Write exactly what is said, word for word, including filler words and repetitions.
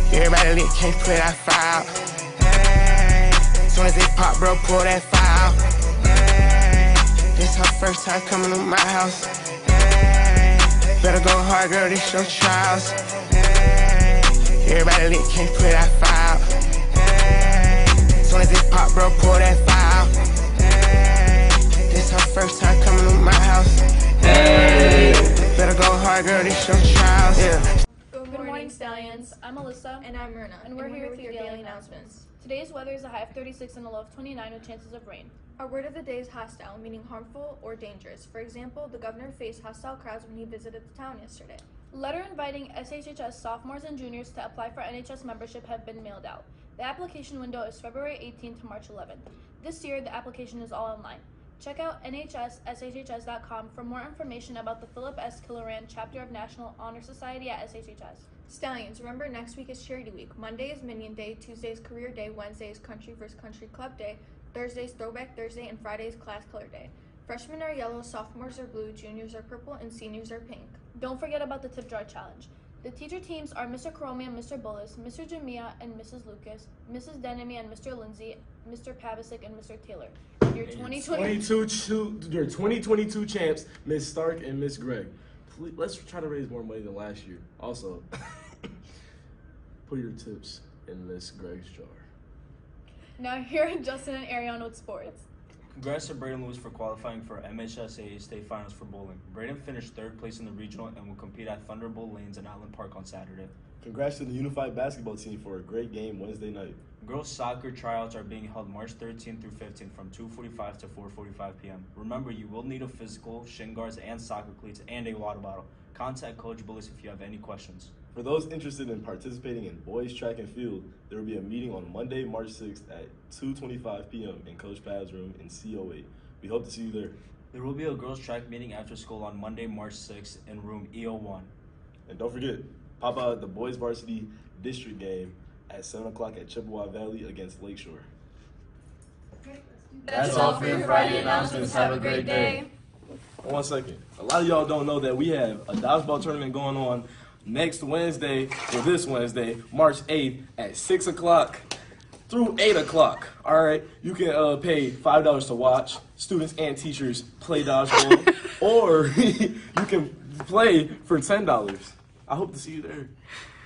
Everybody lit, can't put that fire out. Soon as it pop, bro, pull that fire out. This her first time coming to my house. Better go hard, girl, this your trials. Everybody lit, can't put that fire out. Soon as it pop, bro, pull that fire out. This her first time coming to my house. Better go hard, girl, this your trials. Yeah. Good morning, Stallions. I'm Alyssa. And I'm Myrna. And we're and here with your daily announcements. Today's weather is a high of thirty-six and a low of twenty-nine with chances of rain. Our word of the day is hostile, meaning harmful or dangerous. For example, the governor faced hostile crowds when he visited the town yesterday. Letter inviting S H H S sophomores and juniors to apply for N H S membership have been mailed out. The application window is February eighteenth to March eleventh. This year, the application is all online. Check out N H S S H H S dot com for more information about the Philip S. Killoran chapter of National Honor Society at S H H S. Stallions, remember next week is Charity Week. Monday is Minion Day, Tuesday is Career Day, Wednesday is Country versus Country Club Day, Thursday is Throwback Thursday, and Friday is Class Color Day. Freshmen are yellow, sophomores are blue, juniors are purple, and seniors are pink. Don't forget about the tip jar challenge. The teacher teams are Mister Karomi and Mister Bullis, Mister Jamia and Missus Lucas, Missus Denemy and Mister Lindsay, Mister Pavisic and Mister Taylor. Your twenty twenty-two your twenty twenty-two champs, Miss Stark and Miss Gregg. Please, let's try to raise more money than last year. Also, put your tips in Miss Gregg's jar. Now here are Justin and Ariane with sports. Congrats to Braden Lewis for qualifying for M H S A State Finals for bowling. Braden finished third place in the regional and will compete at Thunderbolt Lanes in Island Park on Saturday. Congrats to the unified basketball team for a great game Wednesday night. Girls soccer tryouts are being held March thirteenth through fifteenth from two forty-five to four forty-five p m Remember, you will need a physical, shin guards, and soccer cleats, and a water bottle. Contact Coach Bullis if you have any questions. For those interested in participating in boys track and field, there will be a meeting on Monday, March sixth at two twenty-five p m in Coach Pav's room in C O eight. We hope to see you there. There will be a girls track meeting after school on Monday, March sixth in room E O one. And don't forget, pop out at the boys varsity district game at seven o'clock at Chippewa Valley against Lakeshore. That's all for your Friday announcements. Have a great day. One second. A lot of y'all don't know that we have a dodgeball tournament going on next Wednesday, or this Wednesday, March eighth at six o'clock through eight o'clock. All right? You can uh, pay five dollars to watch. Students and teachers play dodgeball. Or you can play for ten dollars. I hope to see you there.